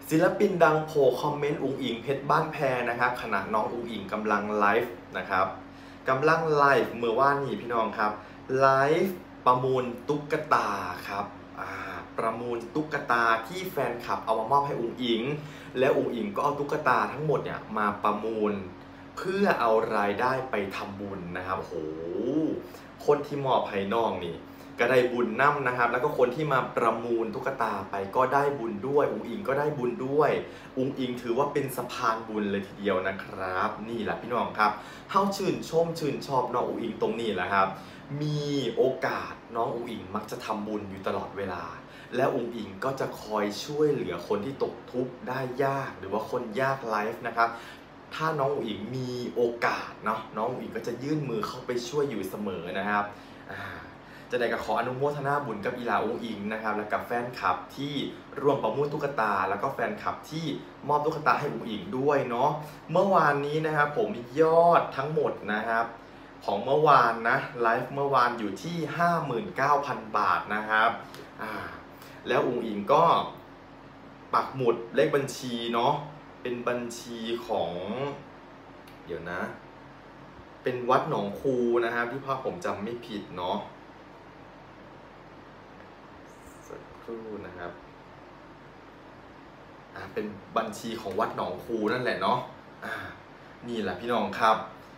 ศิลปินดังโผล่คอมเมนต์อุ๋งอิงเพชรบ้านแพรนะครับขณะน้องอุ๋งอิงกำลังไลฟ์นะครับกำลังไลฟ์เมื่อวานนี้พี่น้องครับไลฟ์ประมูลตุ๊กตาครับประมูลตุ๊กตาที่แฟนคลับเอามามอบให้อุ๋งอิงและอุ๋งอิงก็เอาตุ๊กตาทั้งหมดเนี่ยมาประมูลเพื่อเอารายได้ไปทำบุญนะครับโอ้โหคนที่มอบให้น้องนี่ก็ได้บุญนำนะครับแล้วก็คนที่มาประมูลตุ๊กตาไปก็ได้บุญด้วยอุ๋งอิงก็ได้บุญด้วยอุ๋งอิงถือว่าเป็นสะพานบุญเลยทีเดียวนะครับนี่แหละพี่น้องครับเฮาชื่นชอบน้องอุ๋งอิงตรงนี้แหละครับมีโอกาสน้องอุ๋งอิงมักจะทำบุญอยู่ตลอดเวลาและอุ๋งอิงก็จะคอยช่วยเหลือคนที่ตกทุกข์ได้ยากหรือว่าคนยากไลฟ์นะครับถ้าน้องอุ๋งอิงมีโอกาสเนาะน้องอุ๋งอิงก็จะยื่นมือเข้าไปช่วยอยู่เสมอนะครับจะได้ก็ขออนุโมทนาบุญกับอีหลาอุ๋งอิงนะครับและกับแฟนคลับที่ร่วมประมูลตุ๊กตาแล้วก็แฟนคลับที่มอบตุ๊กตาให้อุ๋งอิงด้วยเนาะเมื่อวานนี้นะครับผมยอดทั้งหมดนะครับของเมื่อวานนะไลฟ์เมื่อวานอยู่ที่ 59,000 บาทนะครับแล้วอุ๋งอิงก็ปักหมุดเลขบัญชีเนาะเป็นบัญชีของเดี๋ยวนะเป็นวัดหนองคูนะครับที่พ่อผมจำไม่ผิดเนาะสักครู่นะครับเป็นบัญชีของวัดหนองคูนั่นแหละเนาะนี่แหละพี่น้องครับ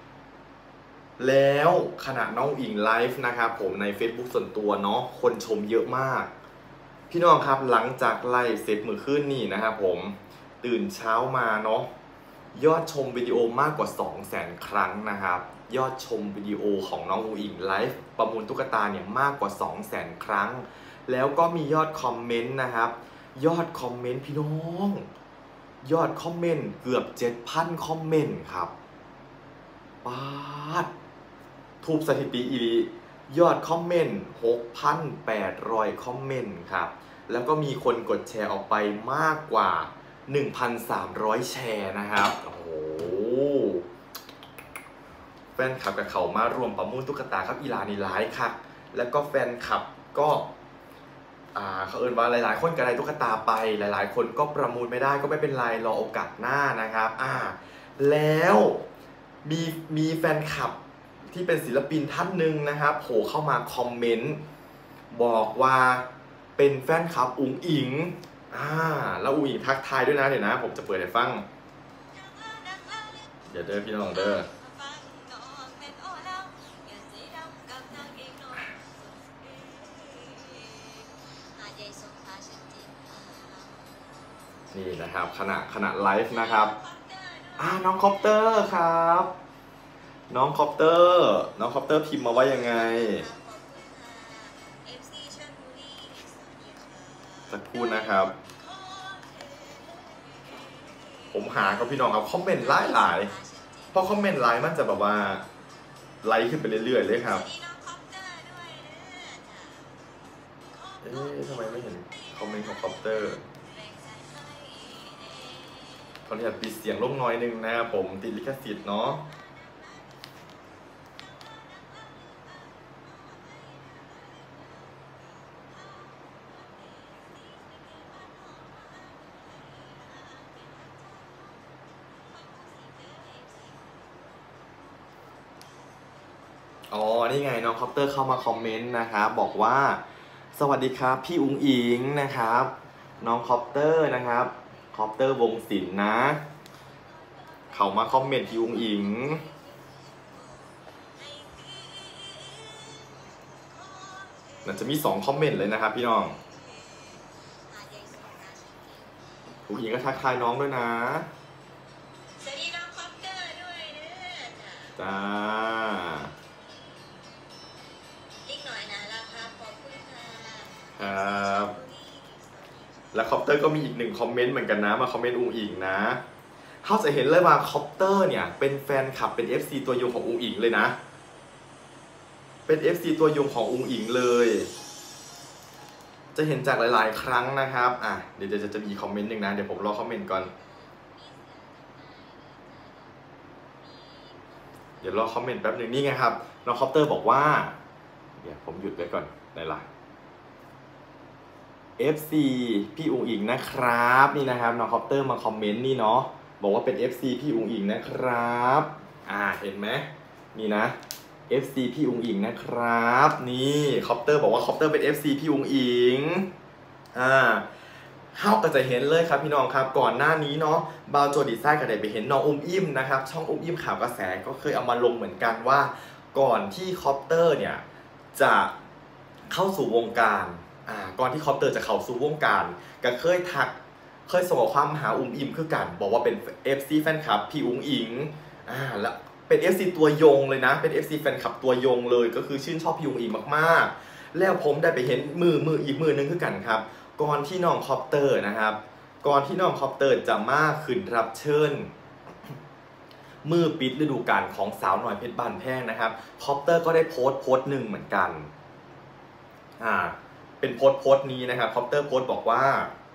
แล้วขณะน้องอิงไลฟ์นะครับผมใน Facebook ส่วนตัวเนาะคนชมเยอะมากพี่น้องครับหลังจากไลฟ์เสร็จมื้อคืนนี่นะครับผมตื่นเช้ามาเนาะยอดชมวิดีโอมากกว่า 200,000 ครั้งนะครับยอดชมวิดีโอของน้องอุ๋งอิงไลฟ์ประมูลตุ๊กตาเนี่ยมากกว่า 200,000 ครั้งแล้วก็มียอดคอมเมนต์นะครับยอดคอมเมนต์พี่น้องยอดคอมเมนต์เกือบ 7,000 คอมเมนต์ครับป๊าดทุบสถิติอีลียอดคอมเมนต์ 6,800 คอมเมนต์ครับแล้วก็มีคนกดแชร์ออกไปมากกว่า 1,300 แชร์นะครับโอ้โหแฟนคลับกับเขามารวมประมูลตุ๊กตาครับอีหลานี่หลายครับแล้วก็แฟนคลับก็เขาเอิ้นว่าหลายๆคนก็ได้ตุ๊กตาไปหลายๆคนก็ประมูลไม่ได้ก็ไม่เป็นไรรอโอกาสหน้านะครับแล้วมีแฟนคลับที่เป็นศิลปินท่านหนึ่งนะครับโผล่เข้ามาคอมเมนต์บอกว่าเป็นแฟนคลับอุ๋งอิงแล้วอุ๋งอิงทักทายด้วยนะเดี๋ยวนะผมจะเปิดให้ฟังเดี๋ยวเด้อพี่น้องเด้อนี่นะครับขณะไลฟ์นะครับน้องคอปเตอร์ครับน้องคอปเตอร์พิมพ์มาว่ายังไงสักครู่นะครับผมหากับพี่น้องครับคอมเมนต์หลายเพราะคอมเมนต์ไลน์มันจะแบบว่าไลค์ขึ้นไปเรื่อยๆเลยครับทำไมไม่เห็นคอมเมนต์ของคอปเตอร์เขาอยากปิดเสียงลงน้อยนึงนะครับผมติดลิขสิทธิ์เนาะนี่ไงน้องคอปเตอร์เข้ามาคอมเมนต์นะครับบอกว่าสวัสดีครับพี่อุ๋งอิงนะครับน้องคอปเตอร์นะครับคอปเตอร์วงศิลป์นะเขามาคอมเมนต์พี่อุ๋งอิงมันจะมี2คอมเมนต์เลยนะครับพี่น้องอุ๋งอิงก็ทักทายน้องด้วยนะสวัสดีน้องคอปเตอร์ด้วยจ้าครับแล้วคอปเตอร์ก็มีอีก1คอมเมนต์เหมือนกันนะมาคอมเมนต์อุ๋งอิงนะเขาจะเห็นเลยว่าคอปเตอร์เนี่ยเป็นแฟนคลับเป็น FC ตัวยงของอุ๋งอิงเลยนะเป็น FC ตัวยงของอุ๋งอิงเลยจะเห็นจากหลายๆครั้งนะครับเดี๋ยวจะมีคอมเมนต์หนึ่งนะเดี๋ยวผมรอคอมเมนต์ก่อนเดี๋ยวรอคอมเมนต์แป๊บหนึ่งนี่ไงครับน้องคอปเตอร์บอกว่าเดี๋ยวผมหยุดไว้ก่อนในไลน์ FC พี่อุ๋งอิงนะครับนี่นะครับน้องคอปเตอร์มาคอมเมนต์นี่เนาะบอกว่าเป็น FC พี่อุ๋งอิงนะครับเห็นไหมนี่นะ FC พี่อุ๋งอิงนะครับนี่คอปเตอร์บอกว่าคอปเตอร์เป็น FC พี่อุ๋งอิงเข้าก็จะเห็นเลยครับพี่น้องครับก่อนหน้านี้เนาะบาวโจดีไซน์ก็ได้ไปเห็นน้องอุ้มอิ่มนะครับช่องอุ้มอิ่มข่าวกระแสก็เคยเอามาลงเหมือนกันว่าก่อนที่คอปเตอร์เนี่ยจะเข้าสู่วงการก่อนที่คอปเตอร์จะเข้าสู่วงการก็เคยส่งข้อความหาอุ้มอิ่มคือกันบอกว่าเป็น FC แฟนคลับพี่อุ้งอิงแล้วเป็น FC ตัวยงเลยนะเป็น FC แฟนคลับตัวยงเลยก็คือชื่นชอบพี่อุ้งอิงมากๆแล้วผมได้ไปเห็นมืออีกมือนึงคือกันครับก่อนที่น้องคอปเตอร์นะครับก่อนที่น้องคอปเตอร์จะมาขึ้นรับเชิญมือปิดฤดูกาลของสาวหน่อยเพชรบ้านแพงนะครับคอปเตอร์ก็ได้โพสต์หนึ่งเหมือนกันเป็นโพสต์นี้นะครับคอปเตอร์โพสต์บอกว่า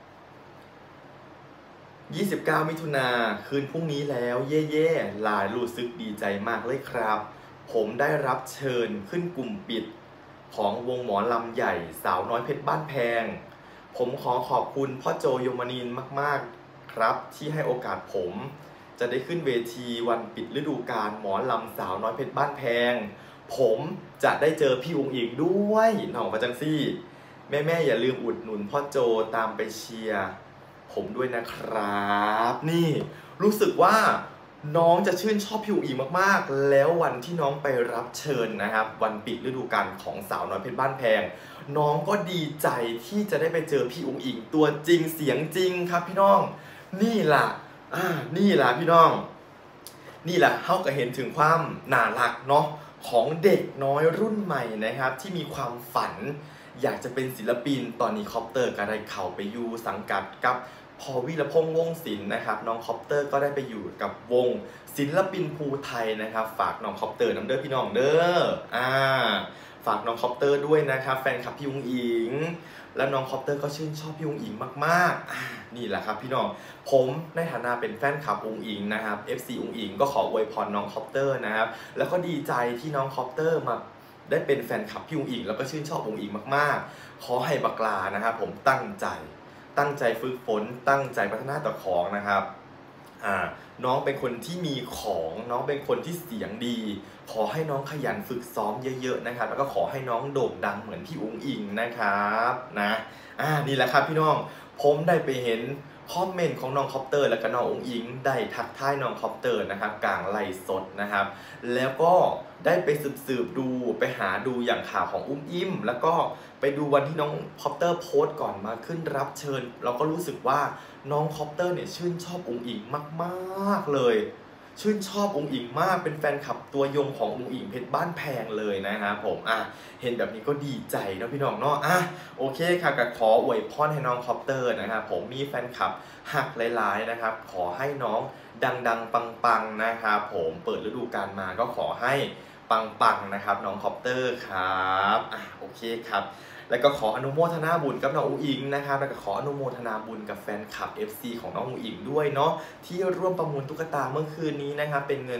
29 มิถุนาคืนพรุ่งนี้แล้วเย่ๆหลายรู้สึกดีใจมากเลยครับผมได้รับเชิญขึ้นกลุ่มปิดของวงหมอลำใหญ่สาวน้อยเพชรบ้านแพงผมขอขอบคุณพ่อโจยมนินทร์มากๆครับที่ให้โอกาสผมจะได้ขึ้นเวทีวันปิดฤดูกาลหมอลำสาวน้อยเพชรบ้านแพงผมจะได้เจอพี่อุ๋งอิงด้วยหน่องประจังซี่แม่อย่าลืมอุดหนุนพ่อโจตามไปเชียร์ผมด้วยนะครับนี่รู้สึกว่าน้องจะชื่นชอบพี่อุ๋งอิงมากๆแล้ววันที่น้องไปรับเชิญนะครับวันปิดฤดูกาลของสาวน้อยเพชรบ้านแพงน้องก็ดีใจที่จะได้ไปเจอพี่อุ๋งอิงตัวจริงเสียงจริงครับพี่น้องนี่ล่ะนี่ล่ะพี่น้องนี่แหละเขาก็เห็นถึงความน่ารักเนาะของเด็กน้อยรุ่นใหม่นะครับที่มีความฝันอยากจะเป็นศิลปินตอนนี้คอปเตอร์ก็ได้เข้าไปอยู่สังกัดกับพอวีรพงษ์วงศิลป์นะครับน้องคอปเตอร์ก็ได้ไปอยู่กับวงศิลปินภูไทยนะครับฝากน้องคอปเตอร์น้ำเด้อพี่น้องเด้อฝากน้องคอปเตอร์ด้วยนะครับแฟนคลับพี่อุ๋งอิงแล้วน้องคอปเตอร์ก็ชื่นชอบพี่อุ๋งอิงมากๆนี่แหละครับพี่น้องผมในฐานะเป็นแฟนคลับอุ๋งอิงนะครับ FC อุ๋งอิงก็ขออวยพรน้องคอปเตอร์นะครับแล้วก็ดีใจที่น้องคอปเตอร์มาได้เป็นแฟนคลับพี่อุ๋งอิงแล้วก็ชื่นชอบอุ๋งอิงมากๆขอให้บักลานะครับผมตั้งใจฝึกฝนตั้งใจพัฒนาต่อของนะครับน้องเป็นคนที่มีของน้องเป็นคนที่เสียงดีขอให้น้องขยันฝึกซ้อมเยอะๆนะครับแล้วก็ขอให้น้องโด่งดังเหมือนพี่อุ๋งอิงนะครับนี่แหละครับพี่น้องผมได้ไปเห็นคอมเมนต์ของน้องคอปเตอร์และก็น้องอุ๋งอิงได้ทักทายน้องคอปเตอร์นะครับกลางไลฟ์สดนะครับแล้วก็ได้ไปสืบดูไปหาดูอย่างข่าวของอุ้มอิ่มแล้วก็ไปดูวันที่น้องคอปเตอร์โพสต์ก่อนมาขึ้นรับเชิญเราก็รู้สึกว่าน้องคอปเตอร์เนี่ยชื่นชอบอุ๋งอิงมากๆเลยชื่นชอบอุ๋งอิงมากเป็นแฟนคลับตัวยงของอุ๋งอิงเพชรบ้านแพงเลยนะครับผมเห็นแบบนี้ก็ดีใจนะพี่น้องเนาะโอเคค่ะก็ขออวยพรให้น้องคอปเตอร์นะครับผมมีแฟนคลับหักหลายๆนะครับขอให้น้องดังๆปังๆนะครับผมเปิดฤดูกาลมาก็ขอให้ปังๆนะครับน้องคอปเตอร์ครับโอเคครับแล้วก็ขออนุโมทนาบุญกับน้องอุ๋งอิงนะครับแล้วก็ขออนุโมทนาบุญกับแฟนคลับ FC ของน้องอุ๋งอิงด้วยเนาะที่ร่วมประมูลตุ๊กตาเมื่อคืนนี้นะครับเป็นเงิน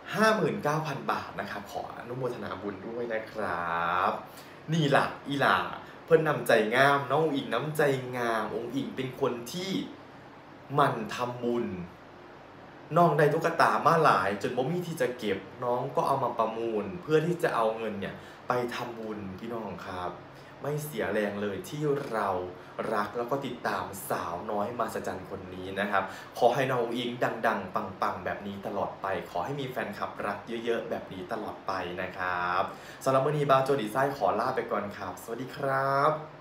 59,000 บาทนะครับขออนุโมทนาบุญด้วยนะครับนี่ล่ะอีหล่าเพิ่นนำใจงามน้องอุ๋งอิงน้ำใจงามอุ๋งอิงเป็นคนที่มันทำบุญน้องได้ตุ๊กตามาหลายจนบ่มีที่จะเก็บน้องก็เอามาประมูลเพื่อที่จะเอาเงินเนี่ยไปทำบุญพี่น้องครับไม่เสียแรงเลยที่เรารักแล้วก็ติดตามสาวน้อยมหัศจรรย์คนนี้นะครับขอให้น้องอุ๋งอิงดังๆปังๆแบบนี้ตลอดไปขอให้มีแฟนคลับรักเยอะๆแบบนี้ตลอดไปนะครับสำหรับมื้อนี้บาวโจดีไซน์ขอลาไปก่อนครับสวัสดีครับ